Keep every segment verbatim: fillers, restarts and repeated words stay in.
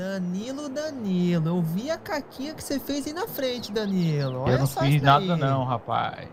Danilo, Danilo, eu vi a caquinha que você fez aí na frente, Danilo. Olha Eu não só fiz isso nada daí. não, rapaz.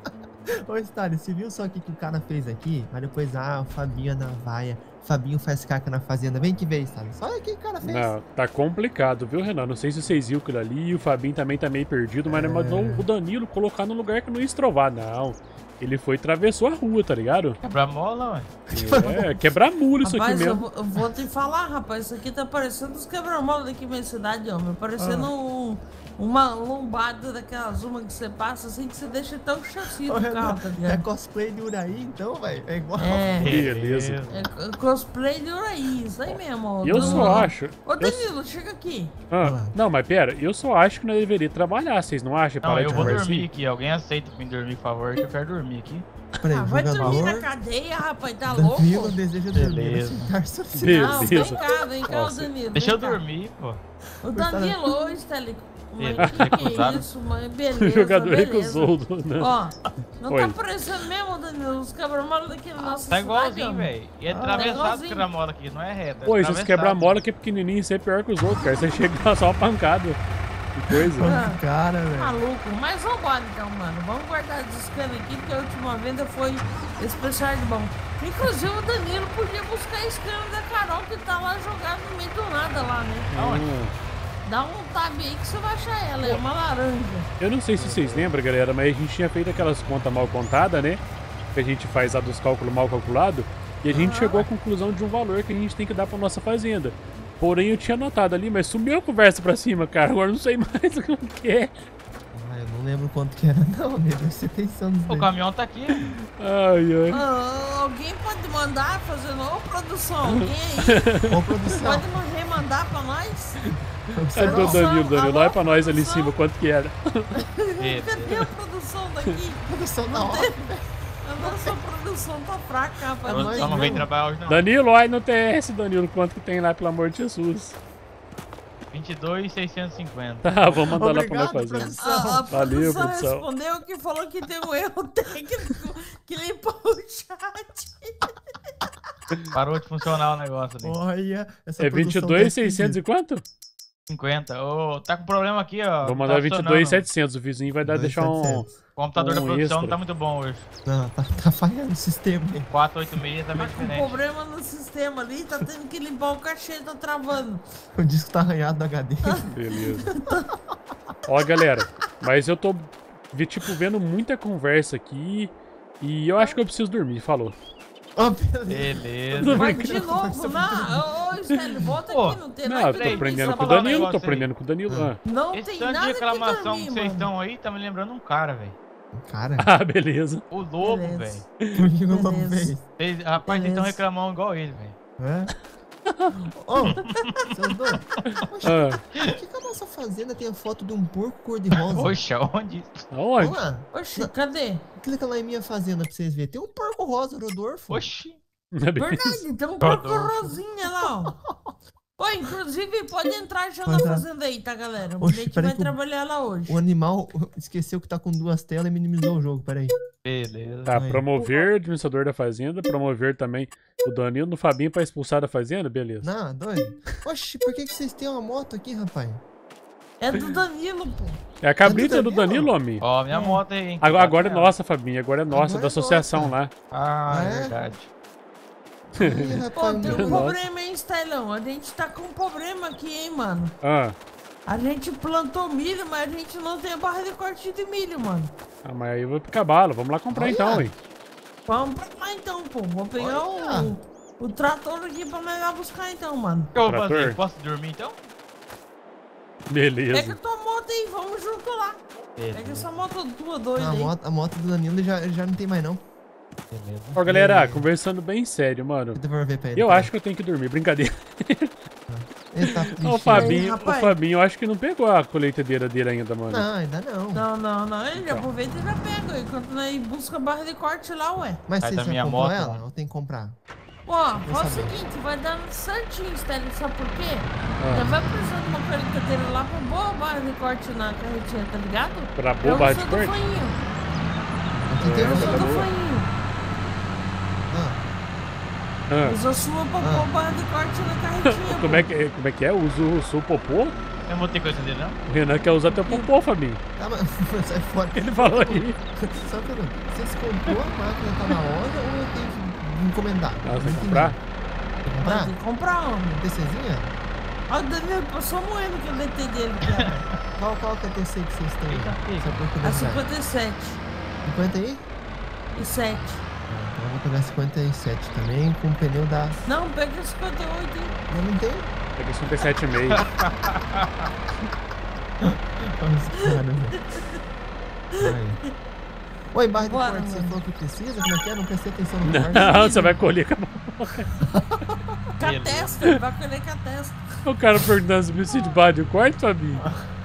Ô, Stalin, você viu só o que, que o cara fez aqui? Aí depois, ah, o Fabinho na vaia. Fabinho faz caca na fazenda. Vem que vem, Stalin. Só o que o cara fez. Não, tá complicado, viu, Renan? Não sei se vocês viram aquilo ali, e o Fabinho também tá meio perdido, mas É. não mandou o Danilo colocar no lugar que não ia estrovar, não. Ele foi e atravessou a rua, tá ligado? Quebra mola, ué. É, quebrar mula isso Rapaz, aqui eu mesmo. vou, eu vou te falar, rapaz, isso aqui tá parecendo os quebra-mola daqui na minha cidade, homem. Parecendo Ah. um, uma lombada daquelas uma que você passa assim que você deixa até o chassi do Ô, carro, Renan, tá é ligado? cosplay de Uraí, então, velho? É igual. É, Beleza. é cosplay de Uraí, isso aí mesmo. E eu Do- só acho. Ô, eu- Danilo, chega aqui. Ah, não, mas pera, eu só acho que nós deveríamos trabalhar, vocês não acham? Não, Parar eu de vou conversinha? dormir aqui. Alguém aceita pra mim dormir, por favor, que eu quero dormir aqui. Peraí, Ah, vai dormir na jogador. cadeia, rapaz, tá louco? Danilo deseja dormir. Beleza. Aceitar social. Não, Beleza. vem cá, vem cá, o Nossa. Danilo. Deixa eu vem cá. dormir, pô. O Danilo, ô, Steli. Ele- Mas que que é recusado. isso, mãe? O Beleza, jogador beleza. recusou, né? Ó, não Oi. tá parecendo mesmo, Danilo, os quebra-mola daqui na nossa Tá cidade, igualzinho, homem. velho. E é Ah, atravessado igualzinho. os quebra-mola aqui, não é reto. é Pô, esses atravessado. quebra-mola que é pequenininho, isso é pior que os outros, cara. Você chega e dá só uma pancada. Que coisa. Olha, cara, velho. Maluco, mas vambora então, mano. Vamos guardar as escanas aqui, porque a última venda foi especial de bom. Inclusive o Danilo podia buscar a escana da Carol que tá lá jogada no meio do nada lá, né? Hum. Dá um tab aí que você vai achar ela, é uma laranja. Eu não sei se vocês lembram, galera, mas a gente tinha feito aquelas contas mal contadas, né? Que a gente faz a dos cálculos mal calculados. E a gente Ah. chegou à conclusão de um valor que a gente tem que dar pra nossa fazenda. Porém, eu tinha anotado ali, mas sumiu a conversa pra cima, cara. Agora eu não sei mais o que é. Ah, eu não lembro quanto que era, não, né? Deve ser pensando nisso O daí. caminhão tá aqui. Ai, ai. Ah, alguém pode mandar fazendo, ô produção, alguém aí Ô, produção. pode ma- remandar pra nós? É do Danilo, Danilo. Alô, Olha pra nós ali em produção? cima quanto que era. Cadê a produção daqui? Produção da hora. A nossa produção tá fraca, rapaz. É Eu nóis só não vem mesmo. trabalhar hoje, não. Danilo, olha no T S, Danilo, quanto que tem lá, pelo amor de Jesus. vinte e dois, seiscentos e cinquenta. Tá, vou mandar lá pra Obrigado, minha fazenda. produção. A, a Valeu, produção produção. respondeu que falou que tem um erro técnico que limpou o chat. Parou de funcionar o negócio ali. Olha, essa É vinte e produção dois, tá seiscentos e quanto? cinquenta. Ô, tá com problema aqui, ó. Vou Não mandar tá vinte e dois, funcionando. setecentos. O vizinho vai dar, deixar um... setecentos. O computador um da produção extra. não tá muito bom hoje. Não, tá, tá falhando o sistema aí. quatrocentos e oitenta e seis tá meio Tá com diferente. problema no sistema ali, tá tendo que limpar o cachê, tá travando. O disco tá arranhado do H D. Beleza. Ó, galera, mas eu tô, vi- tipo, vendo muita conversa aqui e eu acho que eu preciso dormir, falou. Ó, beleza. Beleza. Mas de novo, não. Ô, Stélio, volta Pô, aqui, não tem Não, nada eu que tô dormir, aprendendo só com o falar um Danilo, tô negócio aí. aprendendo com o Danilo. Ah, Não Esse tem tanto nada de que reclamação dormir, que vocês mano. estão aí tá me lembrando um cara, velho. Cara, Ah, beleza. O lobo, Beleza. velho. por que o lobo Beleza. fez? Vocês- Rapaz, vocês estão Beleza. reclamando igual ele, velho. Hã? Ô, seus dois. Poxa, Ah, por que, que a nossa fazenda tem a foto de um porco cor-de-rosa? Poxa, onde? aonde? Vamos lá. Oxi, cadê? Clica lá em minha fazenda pra vocês verem. Tem um porco rosa, Rodolfo. Oxi. Verdade, tem um porco Rodolfo. rosinha lá, ó. Pô, inclusive, pode entrar já na Pode entrar. fazenda aí, tá, galera? O Oxi, gente peraí vai que o- trabalhar lá hoje. O animal esqueceu que tá com duas telas e minimizou o jogo, peraí. Beleza. Tá, Aí. promover administrador da fazenda, promover também o Danilo no Fabinho pra expulsar da fazenda, beleza. Não, doido. Oxi, por que, que vocês têm uma moto aqui, rapaz? É do Danilo, pô. É a cabrita É do do Danilo, Danilo? homem. Ó, minha É. moto aí, hein. Agora, agora é Cuidado com nossa, Fabinho, agora é nossa, Agora da é associação nossa. lá. ela. Ah, é É? verdade. Ih, Pô, rapaz, tem um meu- Nossa. problema, hein, Stylão? A gente tá com um problema aqui, hein, mano. Ah, A gente plantou milho, mas a gente não tem a barra de corte de milho, mano. ah, mas aí eu vou pro cabalo, vamos lá comprar Olha. então, hein. Vamos pra lá então, pô. Vou pegar Olha. o, o trator aqui pra me lá buscar então, mano. O que eu vou Trator? fazer? Posso dormir então? Pega Beleza. tua moto aí, vamos junto lá. Pega Beleza. essa moto tua doida A aí. moto, a moto do Danilo já, já não tem mais, não. Beleza. Ó, galera, conversando bem sério, mano. Deixa eu ver pra ele. Eu acho que eu tenho que dormir, brincadeira. Ele tá Ó, o triste. Fabinho, o rapaz. Fabinho, eu acho que não pegou a colheitadeira dele ainda, mano. Não, ainda não. Não, não, não. Ele Então. aproveita e já pega. Enquanto nós busca a barra de corte lá, ué. Mas Sai você da já minha comprou moto, ela? lá. Ou tem que comprar? Ó, faz o saber. seguinte, vai dando certinho, Stanley, sabe por quê? Ah. Já vai precisando de uma colheitadeira lá pra boa barra de corte na carretinha, tá ligado? Pra Eu boa barra uso de do corte? fanhinho. Aqui tem Eu um uso tá do boa. fanhinho. Ah, Ah. Usa sua popô Ah. barra de corte na carretinha. Como é que é, como é, que é? Usa o seu popô? Eu não vou ter coisa dele, não? O Renan quer usar teu popô, Fabinho. Tá, mas sai fora. Ele falou aí. Só que não. Vocês comprou a máquina, tá na hora ou eu tenho que encomendar? Ah, Não você vai entendi. comprar? Tem que Vai comprar? ter que comprar, homem. TCzinha? Ó, o Danilo passou moendo que eu D T dele, cara. Qual, qual que é a T C que vocês têm? Eita, filho. Só por A curiosidade. cinquenta e sete. cinquenta aí? E sete. Então eu vou pegar cinquenta e sete também, com o pneu da... Não, pega a cinquenta e oito, hein? Eu não tenho. Pega cinquenta e sete e meio. Os caras, velho. Aí. Oi, barra de Bora, corte, você mano. falou que precisa? Como é que é? Não prestei atenção no corte. Não, você vai colher com a mão. Com a testa, vai colher com a testa. O cara perguntando se precisa de barra de corte, Fabinho.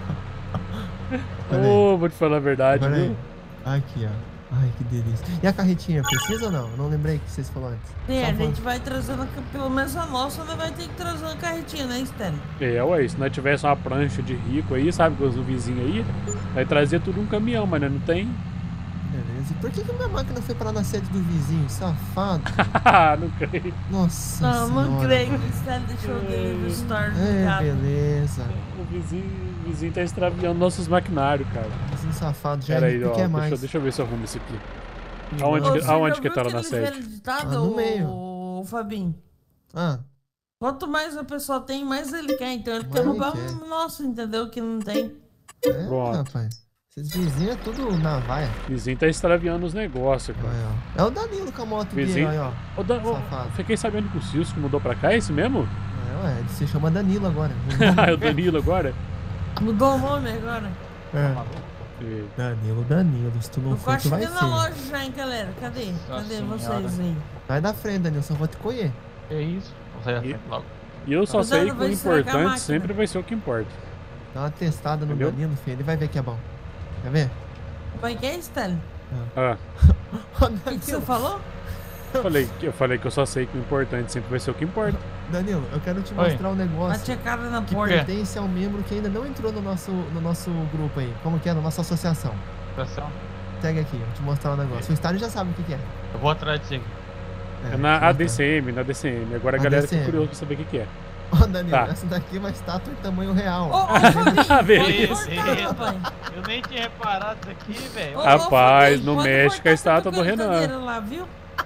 Olha aí. Ô, vou te falar a verdade, Agora viu? aí. Aqui, ó. Ai, que delícia. E a carretinha, precisa ou não? Eu não lembrei que vocês falaram antes. Sim, Só a falando. gente vai trazendo, pelo menos a nossa, nós vai ter que trazer uma carretinha, né, Stélio? É, ué, se nós tivesse uma prancha de rico aí, sabe, com os vizinhos aí, vai trazer tudo um caminhão, mas nós não tem. Beleza. E por que, que minha máquina foi parar na sede do vizinho? Safado. Não creio. Nossa Não, não senhora. creio que o Stélio deixou o dele no store É, ligado. beleza. O vizinho, o vizinho tá extraviando nossos maquinários, cara. Vizinho safado. Já Pera é aí, rico, ó, quer deixa, mais. eu- deixa eu ver se eu arrumo isso aqui. E Aonde mais. que- Você aonde já que viu tá lá na aquele sede? velho ditado, Ah, no meio. ô, Fabinho? Ah, Quanto mais a pessoa tem, mais ele quer. Então ele Mais quer ele roubar quer. um nosso, entendeu? Que não tem. é, Pronto. rapaz. Esses vizinhos é tudo na vaia. O vizinho tá extraviando os negócios, cara. Aí, ó. É o Danilo com a moto Vizinho. dele, aí, ó. Ô, Dan- ô, Safado. fiquei sabendo que o Cisco mudou pra cá, é esse mesmo? É, ué, ele se chama Danilo agora. Ah, é o Danilo agora? Mudou o nome agora. É. É. Danilo, Danilo. Se tu não Eu for, tu quase vai cheguei ser. na loja já, hein, galera? Cadê? Nossa Cadê senhora. vocês aí? Vai da frente, Danilo, só vou te colher. Que isso? Vou sair da E- frente logo. E eu só Cuidado, sei que vai o estragar a importante máquina. sempre vai ser o que importa. Dá uma testada no Entendeu? Danilo, filho. Ele vai ver que é bom. Quer ver? Como é que é, Stélio? Ah, Ô, O que, que você Danilo, falou? eu falei, que- eu falei que eu só sei que o importante sempre vai ser o que importa. Danilo, eu quero te Oi. mostrar um negócio Bate a cara na que porta. pertence a um membro que ainda não entrou no nosso, no nosso grupo aí. Como que é? Na nossa associação. Situação. Segue aqui, vou te mostrar um negócio. O estádio já sabe o que, que é. Eu vou atrás de você aqui. É deixa na eu A D C M, na A D C M. Agora a A galera D C M. fica curiosa pra saber o que, que é. mostrar. Ó, Danilo, Tá. essa daqui é uma estátua de tamanho real. Ô, ô, Fabinho, pode Beleza. cortar, rapaz. Eu nem tinha reparado isso aqui, velho. Ô, ô, Rapaz, Fabinho, não pode mexe cortar com a essa estátua do Renan. coletadeira lá, viu?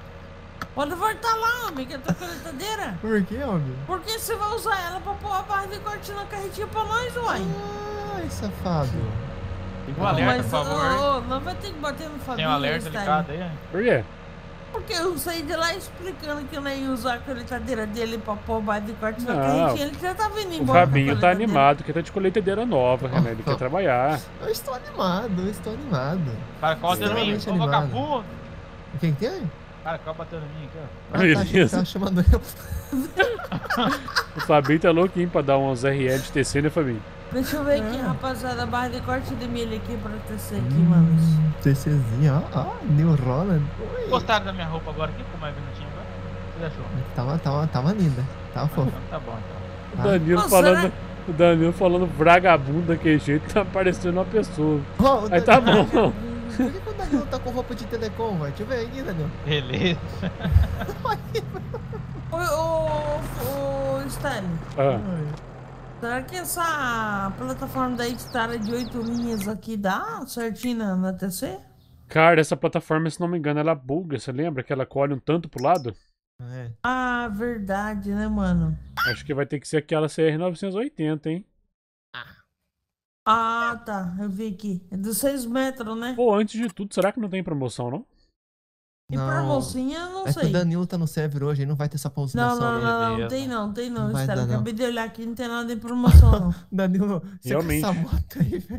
Pode voltar lá, homem, que é tua coletadeira. Por que, homem? Por que você vai usar ela pra pôr a barra de corte na carretinha pra nós, uai? Ai, safado. Liga um alerta, Mas, por favor. ô, ô, não vai ter que bater no Tem Fabinho, um alerta Stélio. ligado aí? Por quê? Porque eu saí de lá explicando que eu não ia usar a coletadeira dele pra pôr barra de corte na Não. carretinha. Ele já tava indo O embora. com a Fabinho tá coletadeira. animado, que tá de colheitadeira nova, Renan. Ele quer trabalhar. Eu estou animado, eu estou animado. Cara, qual bateu em mim? Extremamente Vou animado. capu. O que que tem? Cara, qual bateu em mim aqui, ó? Ah, tá, achei que Beleza. tava chamando eu. O Fabinho tá louquinho pra dar uns R L de T C, né, Fabinho? Deixa eu ver aqui, É. rapaziada. Barra de corte de milho aqui pra tecer aqui, mano. TCzinho, ó, ó, New Roland. Oi. Gostaram da minha roupa agora aqui? Como é que não tinha agora? O que você achou? Tava, tava, tava linda. Tava fofo. Então tá bom, então. O Danilo Nossa, falando. né? O Danilo falando vagabundo daquele jeito, tá parecendo uma pessoa. Ó, o Aí tá Danilo- bom. Por que, que o Danilo tá com roupa de telecom, vai? Deixa eu ver aqui, Danilo. Beleza. Ô, ô, ô, Stanley, Ah, será que essa plataforma da Star de oito linhas aqui dá certinho na, na T C? cara, essa plataforma, se não me engano, ela buga. Você lembra que ela colhe um tanto pro lado? É. Ah, verdade, né, mano? Acho que vai ter que ser aquela C R novecentos e oitenta, hein? Ah, tá, eu vi aqui. É dos seis metros, né? Pô, antes de tudo, será que não tem promoção, não? E pra mocinha, eu não É que sei. o Danilo tá no server hoje, aí não vai ter essa Não, promoção. não, aí. não, não, beleza. tem não, tem não, Não vai Stanley. dar, não. Acabei de olhar aqui, não tem nada de promoção, não. Danilo, você Realmente. com essa moto aí, velho.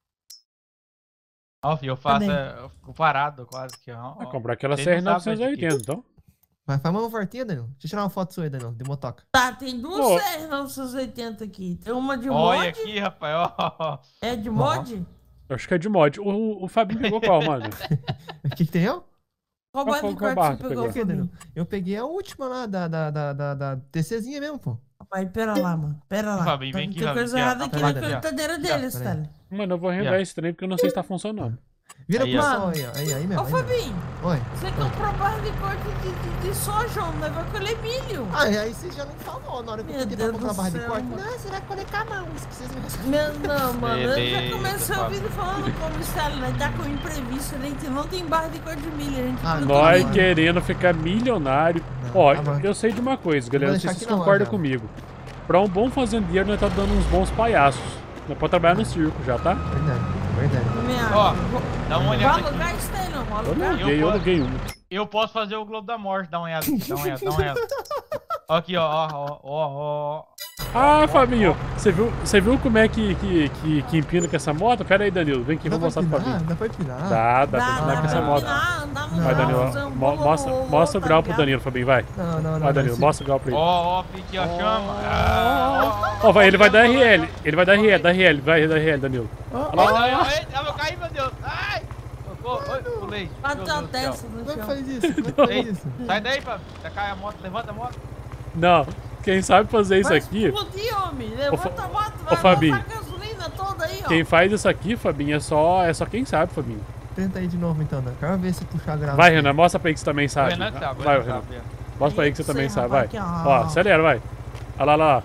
Ó, filho, eu faço. Cadê? é, Eu fico parado quase aqui, ó. Vai ó. comprar aquela Ele C R não sabe novecentos e oitenta, onde então. Vai, faz uma voltinha, Danilo. Deixa eu tirar uma foto sua aí, Danilo, de motoca. Tá, tem duas Pô. C R novecentos e oitenta aqui. Tem uma de Olha mod. aqui, rapaz, ó. É de mod? Eu acho que é de mod. O, o Fabinho pegou qual, mano? O que que tem, ó? Qual Qual barra foi- de qual corte barra você tu pegou, pegou? Que, Fabinho? Danilo? Eu peguei a última lá da, da, da, da, da TCzinha mesmo, pô. Rapaz, pera lá, mano. Pera lá. Fabinho, vem Tem aqui, tem Fabinho, coisa aqui, ó. errada aqui Tá na lá, Daniel. coletadeira Aqui, ó. dele, Pera aí. Stanley. Mano, eu vou reenviar Yeah. esse trem porque eu não sei se tá funcionando. Vira Aí, pro ó. sol aí, ó. Aí, aí mesmo. Ô, aí mesmo. Fabinho, Oi. você comprou barra de corte de, de, de soja, homem, mas vai colher milho. Ah, aí você já não falou na hora que eu Meu pedi pra Deus comprar do barra de céu, corte. mano. Não, você vai colher com a mão. Esqueci de Meu, não, mano, eu já Beleza, comecei a ouvir Fábio. falando como está, né? Tá com imprevisto, a gente não tem barra de corte de milho, a gente Ah, precisa Nós Não, querendo ficar milionário. Não, Ó, tá bom. eu sei de uma coisa, galera. Vou Não sei deixar se vocês aqui na concordam loja. comigo. Pra um bom fazendeiro, nós tá dando uns bons palhaços. Nós podemos trabalhar no circo já, tá? Verdade, verdade. Minha, Ó, dá uma Vai olhada aqui. alugar isso daí não, vai Eu alugar. aluguei, eu posso- aluguei um. Eu posso fazer o Globo da Morte, dá uma olhada aqui, dá uma olhada, dá uma olhada. Ó aqui, ó, ó, ó, ó, ó. Ah, Fabinho, você viu, você viu como é que, que, que, que empina com essa moto? Pera aí, Danilo, vem aqui, Dá vou pra mostrar pro empinar? Fabinho. Dá pra empinar? Dá, dá pra Dá, empinar dá com pra essa moto. empinar, andar no Vai, Danilo, galzão, mo- bolo, mostra, bolo, mostra o grau pro tá ligado? Danilo, Fabinho, vai. Não, não, não. Vai, Danilo, esse- mostra o grau pra ele. Ó, ó, fique a chama. Ah, Ó, vai, ele vai dar R L, ele vai dar R L, dá R L, vai dar R L, Danilo. Ó, Ó, ó, ó, ó, eita, eu vou cair, meu Deus. Ai! Socorro, oi, pulei. Bateu Meu a Deus do céu. testa no Como é que chão. faz isso? Como é que faz Ei, isso? sai daí, Fábio. Já cai a moto, levanta a moto. Não, quem sabe fazer isso Vai aqui, explodir, homem. Levanta a moto, ô, vai Fabinho. botar a gasolina toda aí, ó. quem faz isso aqui, Fabinho, é só, é só quem sabe, Fabinho. Tenta aí de novo então, né? Quero ver se puxar a grava. Vai, Renan, mostra pra ele que você também O sabe. Renan que sabe, o Vai, Renan Renan. sabe. Mostra pra ele que você Isso também aí, sabe, vai. rapaz, aqui, ó. Ó, acelera, vai. Olha lá, lá.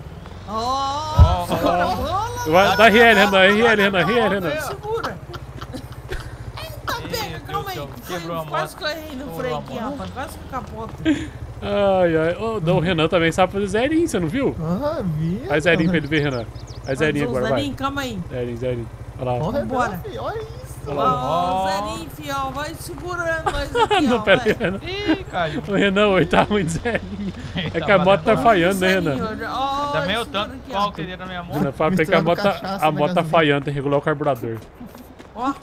Ó, Ó, segura a ó. bola. Vai, dá R L, Renan, R L, Renan, R L, Renan. Segura. Eita, pega, Deus calma do aí. céu, Foi- quebrou a Quase moto. que eu errei no Quebrou freio a aqui, moto. rapaz. Quase que capota. Ai, ai. Ô, o Renan também sabe fazer zerinho, você não viu? Ah, vi. Faz zerinho pra ele ver, Renan. Faz zerinho agora, vai. Zerinho, calma aí. Zerinho, zerinho. Olha lá. Olha, Vambora. filho, olha isso. Olha lá. Ó, Zerinho, fiel. Vai segurando nós aqui, Não, ó. pera aí, vai. Renan. Ih, caiu. O Renan hoje tá muito zerinho. É que a moto tá batendo. falhando, né, Zerinho, Renan? ó, Também eu segura tanto aqui, qual ó. que seria na minha moto. Renan fala pra ele que a Misturando moto, tá, cachaça a na moto tá gasolina. falhando, tem que regular o carburador. Ó,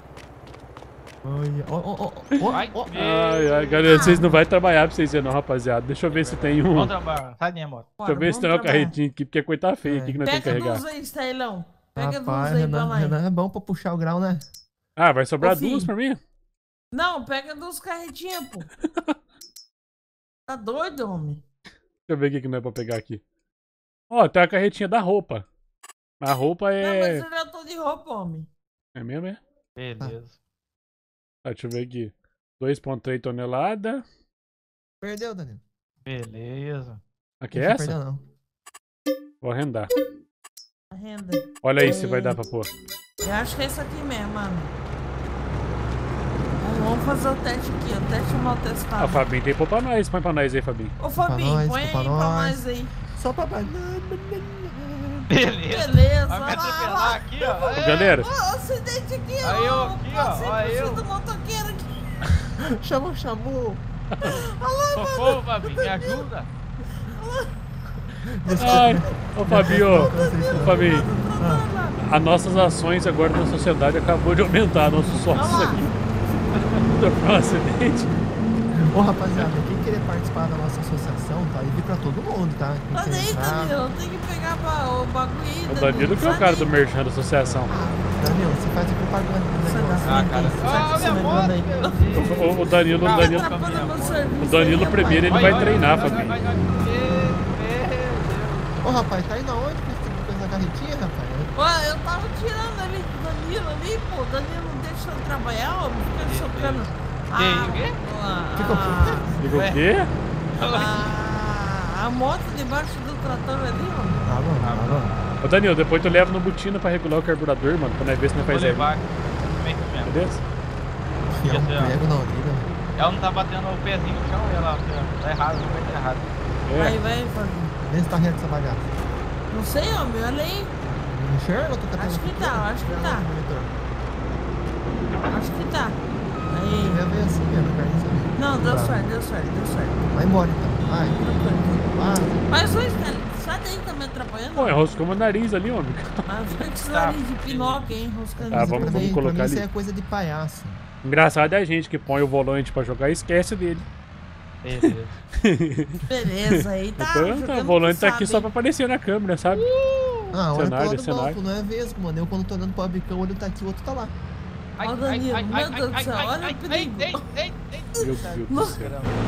Olha, ó, ó, ó, ó, Ai, ó. Ai, ai, galera, vocês não vão trabalhar pra vocês verem, não, rapaziada. Deixa eu ver se tem um. Vamos trabalhar, sai da minha moto. Deixa eu ver bora, se tem uma vamos trabalhar. carretinha aqui, porque a coisa tá feia aqui que nós temos que Pega carregar. duas aí, Stailão. Pega duas Rapaz, aí pra Renan, nós. Renan é bom pra puxar o grau, né? Ah, vai sobrar Ô, filho. duas pra mim? Não, pega duas carretinhas, pô. Tá doido, homem? Deixa eu ver o que que não é pra pegar aqui. Ó, tem a carretinha da roupa. A roupa Não, mas é. eu já tô de roupa, homem. É mesmo, é? Beleza. Tá, deixa eu ver aqui. dois vírgula três toneladas. Perdeu, Danilo. Beleza. Aqui é Não essa? perdeu, não. Vou arrendar. A renda. Olha aí se vai dar pra pôr. Eu acho que é isso aqui mesmo, mano. Vamos- Vamos fazer o teste aqui, o teste mal Ah, testado. Fabinho, tem que pôr pra nós. Põe pra nós aí, Fabinho. Ô, Fabinho, nós, põe aí pra pra nós. nós aí. Só pra banana. Beleza. Beleza, Vai me olha lá, olha atropelar lá. aqui, ó. Ô, Aê. galera, Ó, acidente aqui, ó. Aí eu aqui, ó, Passei aí por cima eu. do motoqueiro aqui. Chamou, chamou. Socorro, Fabinho, me ajuda. ai, ô Fabinho, ô Fabinho, Ah, as nossas ações agora na sociedade acabou de aumentar nossos sócios Olha lá. aqui. Do acidente. Ô, rapaziada, quem querer participar da nossa associação, tá livre pra todo mundo, tá? Quem Tá quer daí, entrar- Danilo, tem que pegar pra- o bagulho aí, O Danilo que é o sai cara daí. do merchan da associação. Danilo, você faz a propaganda do Sai negócio. da Ah, cara. frente, Ah, sai minha lembrando moto, aí. meu Deus. O, o Danilo, o Calma, Danilo, calma. Atrapalhando meu serviço o Danilo aí, primeiro ele rapaz. vai Ai, ai, treinar, ai, Fabinho. ai, ai, ai, meu Ô, rapaz, tá indo aonde com esse coisa da carretinha, rapaz? Ué, eu tava tirando ali do Danilo ali, pô. O Danilo não deixa eu trabalhar, ó. Fica socando. Ah, o quê? a- Fica o quê? Digo o Ué. quê? a, a moto debaixo do trator ali, ó. Tá bom, tá bom. Ô Danilo, depois tu leva no botina pra regular o carburador, mano, pra nós ver se não Vou faz erro. levar. Vem com minha. Beleza? Fiel, Esse é- prego na orelha. Ela não tá batendo o pezinho no chão, ela tá errado, não vai estar errado. Vai, É. vai, Fabinho. Vê se tá reto essa bagaça. Não sei, homem, olha aí. Não enxerga? Eu tô tentando Acho que aqui, tá, ó. acho que Olha tá. lá no monitor. Acho que tá. Devia Aí. ver assim mesmo, carniça. Não, deu Tá. certo, deu certo, deu certo. Vai embora então. Vai. Vai. Mas hoje, cara, sai daí, tá me atrapalhando. Pô, enroscou meu nariz ali, homem. Ah, fica com esse Tá. nariz de Pinóquio, hein, enroscando. Tá, isso vamos- pra pra mim. mim, colocar pra mim ali. isso é coisa de palhaço. Engraçado é a gente que põe o volante pra jogar e esquece dele. Beleza. Beleza, aí tá. Então, tá, jogando o volante que tá aqui sabe, só hein. pra aparecer na câmera, sabe? Ah, olha pro Cenário, lado do cenário. banco, não é vesgo, mano. Eu quando tô olhando pro bicão, o olho tá aqui, o outro tá lá. Ó, Danilo, meu Deus do céu, olha o perigo. Ei, ei, ei. Meu Deus do céu.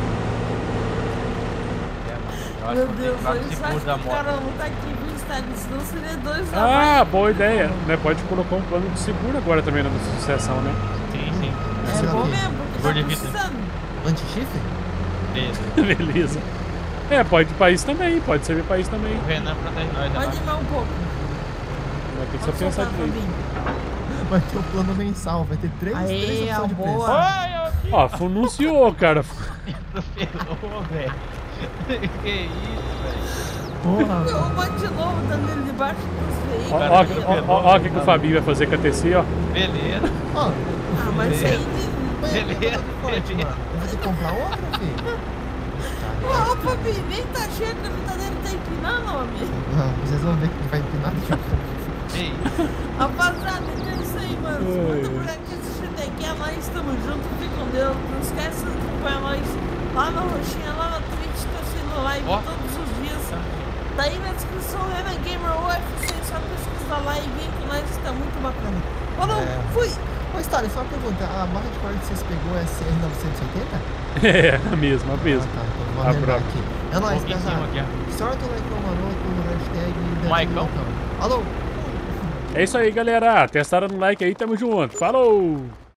Meu Deus, eu eu só acho que o cara não tá aqui no estádio, senão seria dois a Ah, mais. boa ideia. Né, pode colocar um plano de seguro agora também na nossa associação, né? Sim, sim. tirar bom o quê? mesmo, porque tá Cor de vida. precisando. Anti-chifre? Beleza. Beleza. É, pode ir pra isso também, pode servir pra isso também. O Renan protege nós, Pode né? ir mais um pouco. Vai ter que só Pode pensar soltar, direito. Fabinho. Vai ter o plano mensal, vai ter três, Aê, três opções de preço. boa. Ai, eu aqui. Ó, anunciou, cara. Atropelou, velho. Que isso, velho. Porra, Eu vou de novo, dando ele debaixo dos Ó, veículos. ó, Cara, ó, ó, ó o que, que o Fabinho vai fazer com a T C, ó. Beleza. ó, Ah, mas isso aí... de- vai Beleza, forte, beleza. mano. Vai ter que comprar outra, filho? Ô, Fabinho, nem tá cheio que a vida dele tá empinando, homem. Ah, vocês vão ver que vai empinar daqui a pouco. Que isso. Rapaziada, então é isso aí, mano. Se manda por aqui, assistir daqui, é nóis, tamo junto, fica com Deus. Não esquece de acompanhar nós lá na roxinha, lá na Twitch, tá sendo live Ó. todos os dias. Tá aí na descrição, Renan Gamer U F C, só pesquisa lá e vem com nós, tá muito bacana. Falou, É. fui! Ô, Stalin, só uma pergunta. A barra de corda que vocês pegou é C R novecentos e oitenta? É, a mesma, a mesma. Ah, tá. Então A vamos lembrar própria. aqui. É Um nóis, pouquinho em cima pesado. aqui, ó. Sorte o like no maroto, hashtag... Maicão? Alô? É isso aí, galera. Testaram no like aí, tamo junto. Falou!